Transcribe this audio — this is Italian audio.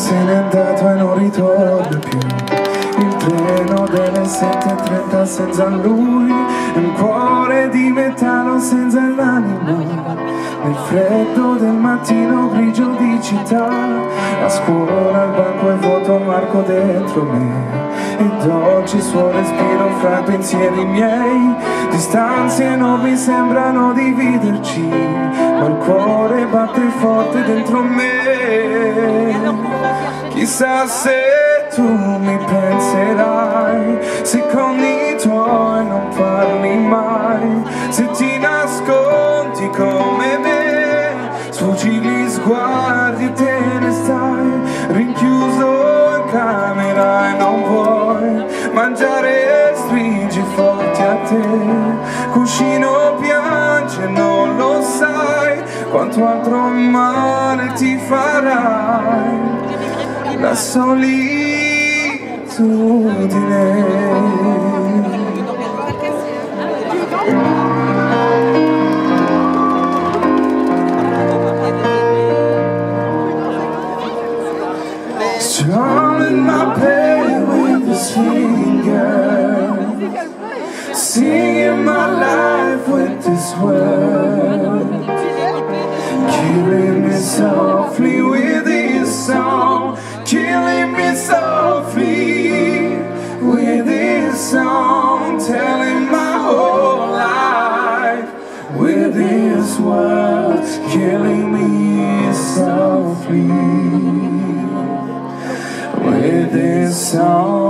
se n'è andato e non ritorna più. Il treno delle 7:30 senza lui, un cuore di metallo senza l'anima. Nel freddo del mattino grigio di città, a scuola il banco è vuoto, Marco dentro me. Ed oggi il suo respiro fra pensieri miei, distanze enormi sembrano dividerci, ma il cuore batte forte dentro me. Chissà se tu mi penserai, se con i tuoi non parli mai, se ti nascondi come me, sfuggi gli sguardi e te ne stai rinchiuso in camera e non vuoi mangiare e stringi forte a te, cuscino piange, non lo sai quanto altro male ti farai la solitudine. Strumming my pain with his finger, singing my life with this word, killing me softly with his song, killing me softly with his song, telling my whole life with his words, killing me softly with this song.